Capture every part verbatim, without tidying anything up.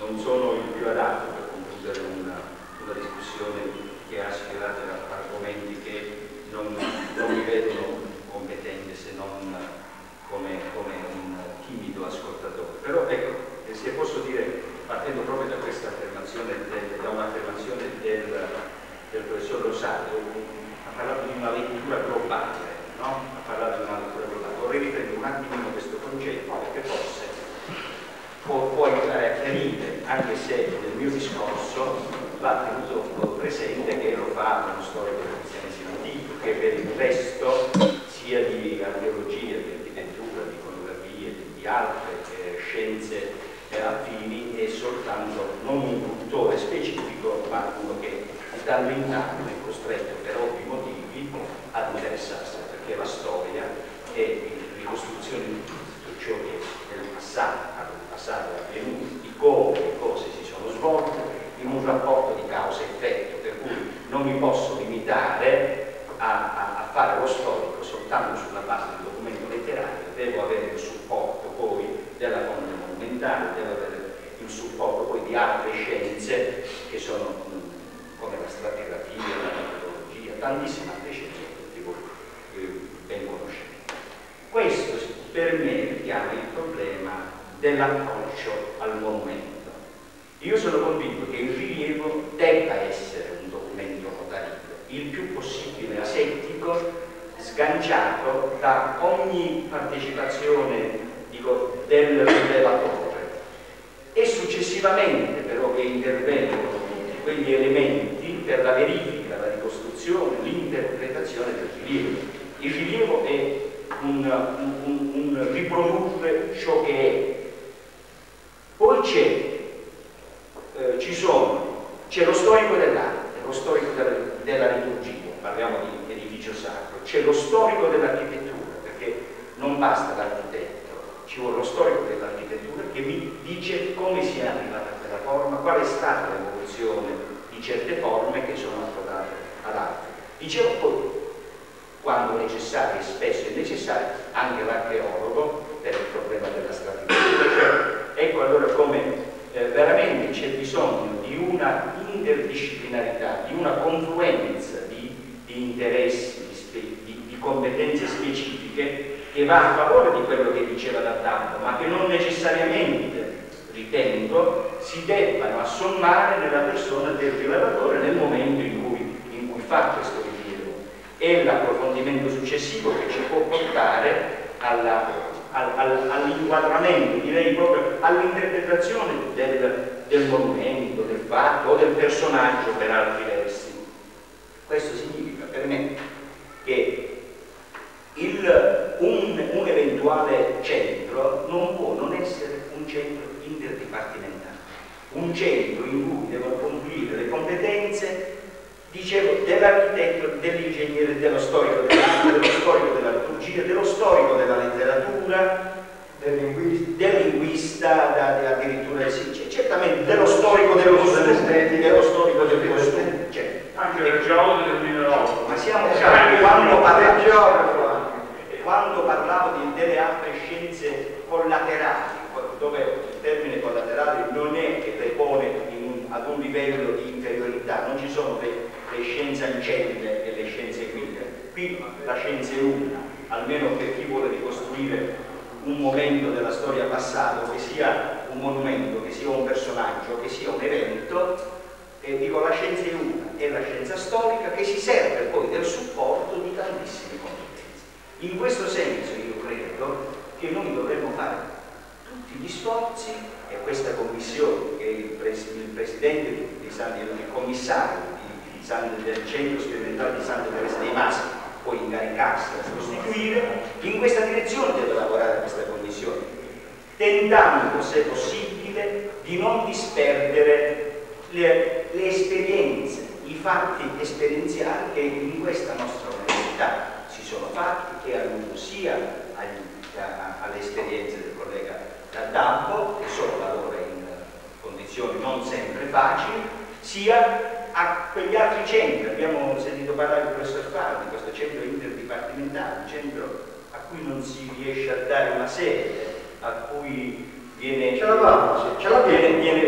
non sono il più adatto per concludere una, una discussione che ha sfiorato argomenti che non, non mi vedono competente se non come, come un timido ascoltatore. Però ecco, se posso dire, partendo proprio da questa affermazione, del, da un'affermazione del, del professor Rosario, ha parlato di una lettura globale, no? Ha parlato di una lettura globale. Vorrei riprendere un attimino questo concetto, perché forse può, può aiutare a chiarire, anche se nel mio discorso va tenuto presente che lo fa uno storico del cristianesimo antico, che per il resto sia di archeologia, di architettura, di iconografia, di altre eh, scienze eh, affini, è soltanto non un cultore specifico, ma uno che di tanto in tanto è costretto per ovvi motivi ad interessarsi, perché la storia è ricostruzione di tutto ciò che nel passato, nel passato è avvenuto, di come le cose si sono svolte in un rapporto di causa-effetto, per cui non mi posso limitare a, a, a fare lo storico soltanto sulla base del documento letterario, devo avere il supporto poi della fonte monumentale, devo avere il supporto poi di altre scienze che sono come la stratigrafia, la metodologia, tantissime altre scienze che tutti voi eh, ben conoscete. Questo per me richiama il problema dell'approccio al monumento. Io sono convinto che il rilievo debba essere un documento notarile, il più possibile asettico, sganciato da ogni partecipazione, dico, del rilevatore, e successivamente però che intervengono tutti quegli elementi per la verifica, la ricostruzione, l'interpretazione del rilievo. Il rilievo è un, un, un riprodurre ciò che è. Poi c'è Eh, ci sono, c'è lo storico dell'arte, lo storico della, della liturgia, parliamo di edificio sacro, c'è lo storico dell'architettura, perché non basta l'architetto, ci vuole lo storico dell'architettura che mi dice come si è arrivata a quella forma, qual è stata l'evoluzione di certe forme che sono approdate ad altre. Dicevo poi, quando necessario, e spesso è necessario, anche l'archeologo per il problema della stratigrafia. Cioè, ecco allora come Eh, veramente c'è bisogno di una interdisciplinarità, di una confluenza di, di interessi, di, di, di competenze specifiche che va a favore di quello che diceva D'Addato, ma che non necessariamente, ritengo, si debbano assommare nella persona del rilevatore nel momento in cui, in cui fa questo rilievo. È l'approfondimento successivo che ci può portare alla all'inquadramento, direi proprio all'interpretazione del, del monumento, del fatto o del personaggio per altri versi. Questo significa per me che il, un, un eventuale centro non può non essere un centro interdipartimentale, un centro in cui devono confluire le competenze, dicevo, dell'architetto, dell'ingegnere, dello storico dell'arte, dello storico della liturgia, dello storico della letteratura, del linguista, del linguista da, da, addirittura sì, certamente dello storico dello dell'estetica, dello storico del costume, cioè, anche del geologo del mineralogo. Ma siamo quando parlavo, quando parlavo di, delle altre scienze collaterali, dove il termine collaterale non è che le pone in un, ad un livello di interiorità, non ci sono le, le scienze ancelle e le scienze guida. Qui la scienza è una, almeno per chi vuole ricostruire un momento della storia passata, che sia un monumento, che sia un personaggio, che sia un evento, e dico la scienza è una, è la scienza storica che si serve poi del supporto di tantissime competenze. In questo senso io credo che noi dovremmo fare tutti gli sforzi, e questa commissione che il, pres il presidente di San, il commissario di, di San, del centro sperimentale di Santa Teresa dei Masi può incaricarsi a sostituire, in questa direzione deve lavorare questa commissione, tentando se possibile di non disperdere le, le esperienze, i fatti esperienziali che in questa nostra università si sono fatti, che hanno sia agli, a, alle esperienze del collega D'Addato, che solo lavora in condizioni non sempre facili, sia a quegli altri centri. Abbiamo sentito parlare del professor Fardi, questo centro interdipartimentale, un centro a cui non si riesce a dare una sede, a cui viene, ce l'abbiamo, ce l'abbiamo. viene, viene, viene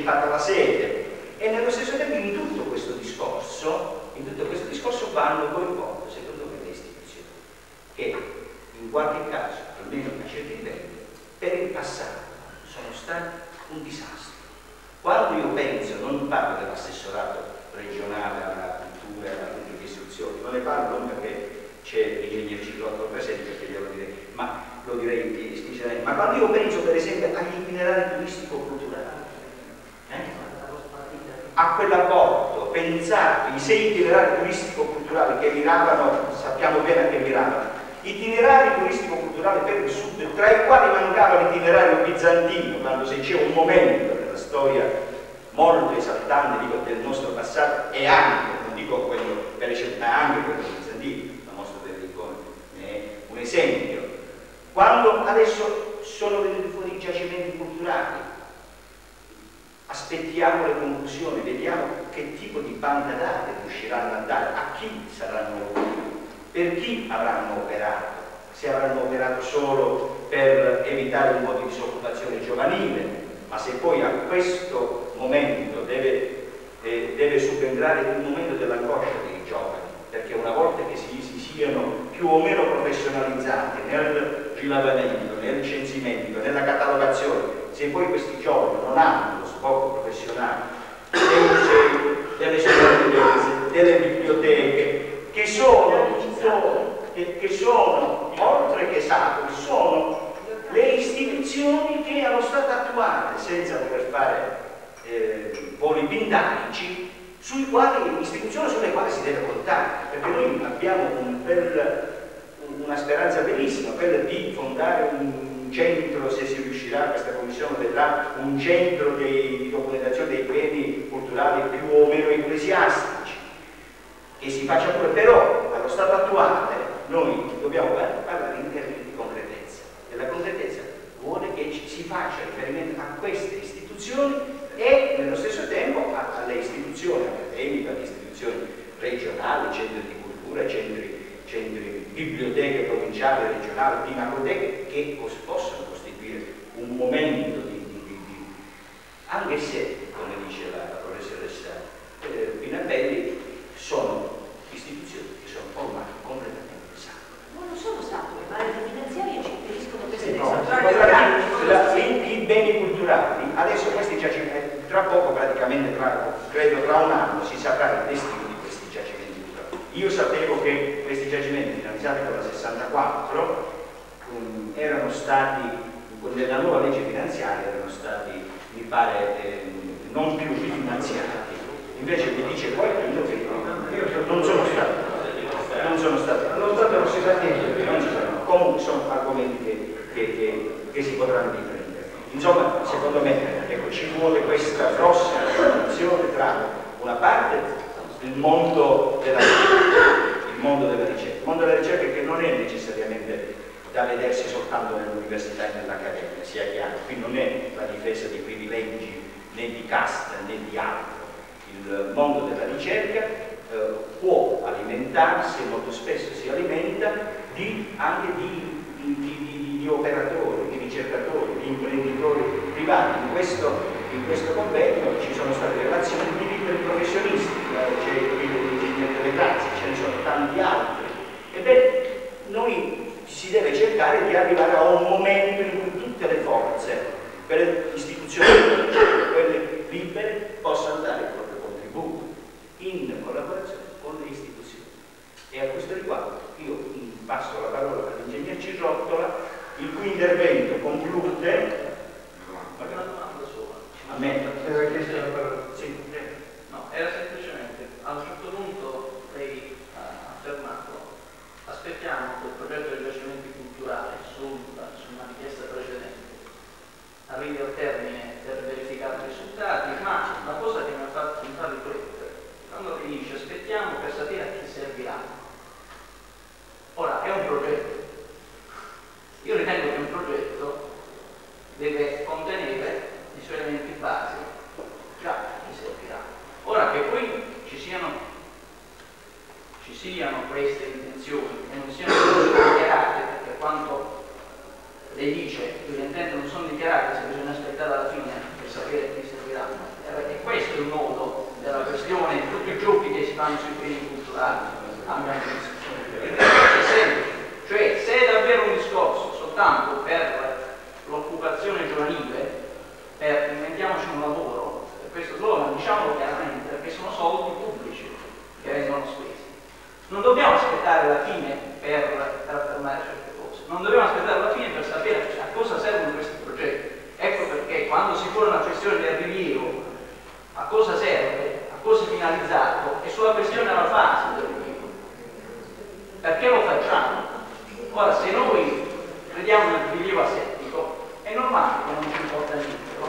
citata la sede, e nello stesso tempo in tutto questo discorso, in tutto questo discorso vanno coinvolte, secondo me, le istituzioni, che in qualche caso, almeno a certi livelli, per il passato sono stati un disastro. Quando io penso, non parlo dell'assessorato regionale alla cultura e alla pubblica istruzione, non ne parlo non perché c'è l'ingegner Cirotto presente, perché glielo direi, ma lo direi esplicitamente, ma quando io penso per esempio agli itinerari turistico-culturali, eh? a quell'apporto, pensate, i sei itinerari turistico-culturali che miravano, sappiamo bene a che miravano, itinerari turistico-culturali per il sud, tra i quali mancava l'itinerario bizantino, quando se c'è un momento della storia molto esaltante, dico, del nostro passato, e anche, non dico quello per eccellenza, ma anche quello bizantino, la mostra delle icone è un esempio. Quando adesso sono venuti fuori i giacimenti culturali, aspettiamo le conclusioni, vediamo che tipo di banda dati riusciranno a dare, a chi saranno utili, per chi avranno operato, se avranno operato solo per evitare un po' di disoccupazione giovanile, ma se poi a questo momento deve, eh, deve subentrare il momento dell'angoscia dei giovani, perché una volta che si, si siano più o meno professionalizzati nel rilevamento, nel censimento, nella catalogazione, se poi questi giovani non hanno lo sbocco professionale dei musei, delle sovrintendenze, delle biblioteche, che sono, sono, che, che sono oltre che sacre, sono le istituzioni che allo stato attuale, senza voler fare eh, voli pindarici, sui quali, istituzioni sulle quali si deve contare, perché noi abbiamo un bel, una speranza bellissima, quella di fondare un centro, se si riuscirà, questa commissione vedrà, un centro di, di documentazione dei beni culturali più o meno ecclesiastici, che si faccia pure, però allo stato attuale noi dobbiamo parlare in termini di concretezza, e la concretezza vuole che ci si faccia riferimento a queste istituzioni e nello stesso tempo alle istituzioni accademiche, alle istituzioni regionali, centri di cultura, centri, centri biblioteche provinciali, regionali, pinacoteche, che possono costituire un momento di, di, di, di anche se, come dice la, la professoressa eh, Pinabelli, sono istituzioni che sono ormai completamente sacre. Ma non sono statue, ma le finanziarie ci riferiscono queste sì, no, i, i beni culturali, adesso questi giacimenti, tra poco praticamente, tra, credo tra un anno, si saprà il destino di questi giacimenti culturali. Io sapevo che questi giacimenti finanziati con la sessantaquattro um, erano stati, nella nuova legge finanziaria erano stati, mi pare, eh, non più rifinanziati. Invece mi dice qualcuno che io non sono stato, non sono stato, allo stato non si sa niente, non si sa, comunque sono argomenti che, che, che, che si potranno riprendere. Insomma, secondo me, ecco, ci vuole questa grossa collaborazione tra una parte il mondo della ricerca, il mondo della ricerca, il mondo della ricerca che non è necessariamente da vedersi soltanto nell'università e nell'accademia, sia chiaro, qui non è la difesa di privilegi né di casta né di altro. Il mondo della ricerca eh, può alimentarsi, e molto spesso si alimenta, di, anche di, di, di, di operatori, di ricercatori, di imprenditori privati. In questo, in questo convegno ci sono state relazioni di liberi professionisti, c'è l'ingegnere delle grazie, ce ne sono tanti altri. Ebbene, noi si deve cercare di arrivare a un momento in cui tutte le forze, quelle istituzioni, quelle libere, possano dare il proprio contributo in collaborazione con le istituzioni. E a questo riguardo io passo la parola all'ingegner Cirottola, il cui intervento conclude. A me aveva chiesto la parola. Sì. No, era semplicemente a un certo punto lei ha affermato: aspettiamo che il progetto dei giacimenti culturali su, su una richiesta precedente arrivi al termine per verificare i risultati, ma la cosa che mi ha fatto mi fa riflettere quando lei dice aspettiamo per sapere a chi servirà. Ora, è un progetto. Io ritengo che un progetto deve contenere i suoi elementi base, già a chi servirà. Ora che poi ci siano, ci siano queste intenzioni e non siano dichiarate, perché quanto lei dice che le intenti non sono dichiarate, se bisogna aspettare alla fine per sapere a chi serviranno,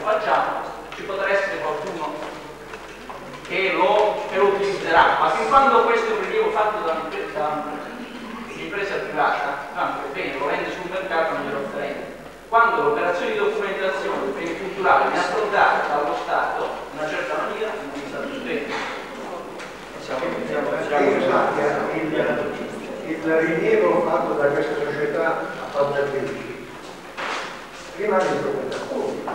facciamo, ci potrà essere qualcuno che lo, che lo utilizzerà, ma fin quando questo è un rilievo fatto da un'impresa privata, tanto è bene, lo vende sul mercato non glielo offrende. Quando l'operazione di documentazione dei beni culturali viene affrontata dallo Stato in una certa maniera, non è stato bene. Il, il rilievo fatto da questa società a Panzervecchi rimane in proprietà pubblica.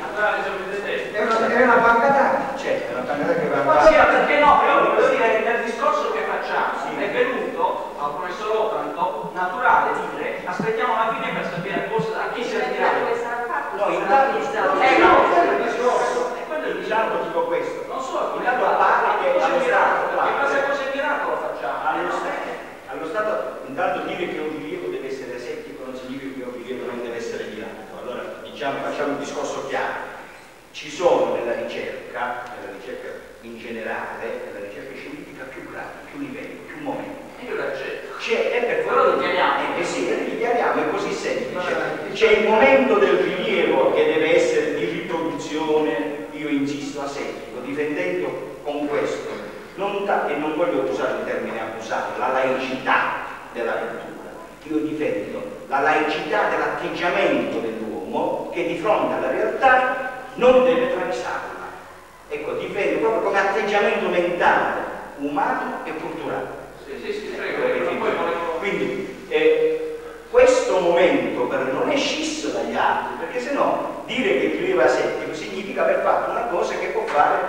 È una, è una banca dati. Certo, è una banca dati che va Ma a sì, perché no? Però voglio dire, nel discorso che facciamo Sì. è venuto al professor Otranto naturale dire aspettiamo la fine per sapere cosa, a chi servirà. No, intanto Eh no, quello è il discorso. E quello è il Diciamo discorso. tipo questo. Non solo, Intanto a parte che cosa allo è miracolo, Stato, che cosa cosa è miracolo facciamo? allo Stato, allo Stato intanto dire che un rilievo deve essere asettico non significa che un rilievo non deve essere dinamico. Allora diciamo, facciamo un discorso chiaro. Ci sono nella ricerca, nella ricerca in generale, nella ricerca scientifica più gradi, più livelli, più momenti. Io l'accetto. C'è, è per Però lo chiariamo. Eh, eh sì, lo chiariamo, è così semplice. C'è il momento del rilievo che deve essere di riproduzione, io insisto, asettico, difendendo con questo, non ta- e non voglio usare il termine abusato, la laicità della cultura. Io difendo la laicità dell'atteggiamento dell'uomo che di fronte alla realtà non deve travisarla. Ecco, difendo proprio come atteggiamento mentale, umano e culturale. Sì, sì, sì, prego, prego, poi volevo... Quindi eh, questo momento per non è scisso dagli altri, perché se no dire che il rilievo è asettico significa aver fatto una cosa che può fare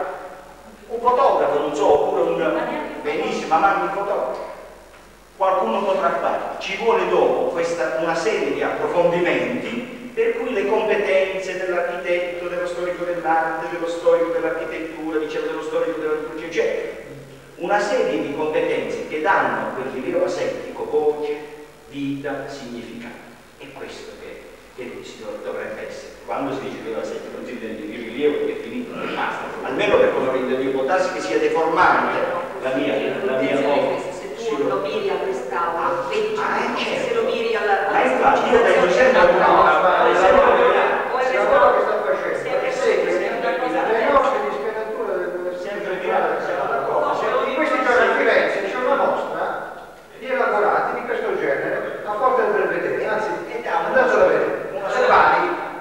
un fotografo, non so, oppure un benissimo, ma un fotografo. Qualcuno potrà fare. Ci vuole dopo questa, una serie di approfondimenti per cui le competenze dell'architetto, dello storico dell'arte, dello storico dell'architettura, dicevo dello storico dell'antropologia, cioè una serie di competenze che danno a quel rilievo asettico voce, vita, significato. È questo che, che si dovrebbe essere. Quando si dice rilievo asettico non si intende il rilievo che è finito, che basta. Almeno per cosa rende Dio, può darsi che sia deformante la mia, la mia opera. Se tu lo miri a quest'aula, vedi Ah, è certo. se lo miri alla... Ma infatti io penso sempre a una cosa, Ma il sempre lavoro a che- il lavoro che sta facendo Sempre- è segue sempre una cosa le diversa. norme di schedatura dell'università. sempre di là, siamo d'accordo. In questi giorni a Firenze c'è una mostra di elaborati di questo genere a Porta del Belvedere, anzi andatelo a vedere, se vai,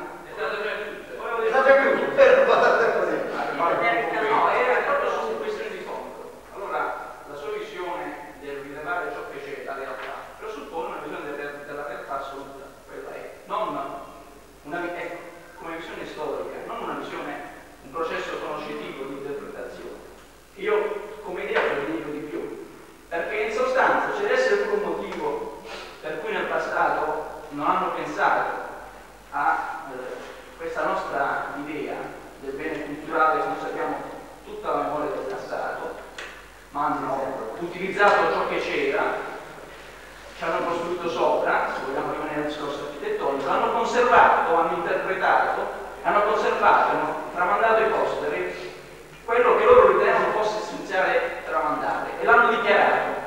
è stato chiuso, per guardare così. No, era proprio su questione di fondo. Allora, la sua visione del rilevare ciò che c'è da realtà presuppone una visione della, della realtà assoluta, quella è, non una, ecco, come visione storica, non una visione, un processo conoscitivo di interpretazione. Io come idea predico di più, perché in sostanza ci deve essere pure un motivo per cui nel passato non hanno pensato a eh, questa nostra idea del bene culturale, se noi sappiamo tutta la memoria del passato, ma hanno utilizzato ciò che c'era, ci hanno costruito sopra, se vogliamo rimanere nel discorso architettonico, hanno conservato, hanno interpretato, hanno conservato, hanno tramandato ai posteri quello che loro ritenevano fosse essenziale tramandare e l'hanno dichiarato.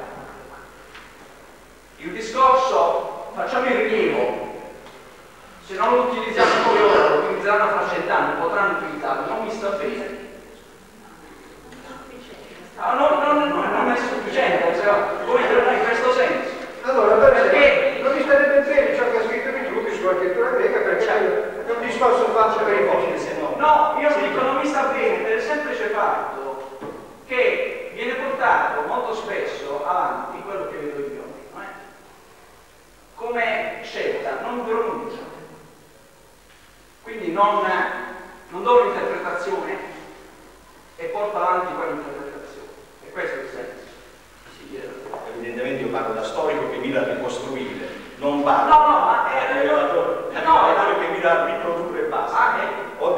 Il discorso, facciamo il rilievo, se non lo utilizziamo noi ora, lo utilizzeranno fra cent'anni, potranno utilizzarlo, non mi sta bene. Ah, no, no, no, no, non è sufficiente, cioè, come dire, in questo senso. Allora, per Perché? esempio, non mi starebbe bene ciò che ha scritto Vitruvi sull'architettura greca, perché è un discorso fatto per i vostri. No, io dico non mi sta bene per il semplice fatto che viene portato molto spesso avanti quello che vedo io, no? Come scelta, non pronuncia. Quindi non, non do un'interpretazione e porto avanti quell'interpretazione. E questo è il senso. Sì, evidentemente io parlo da storico che mira a ricostruire, non parlo No, no, ma è... da rilevatore, da no, rilevatore che mira a riprodurre e basta. Ah, eh. Ho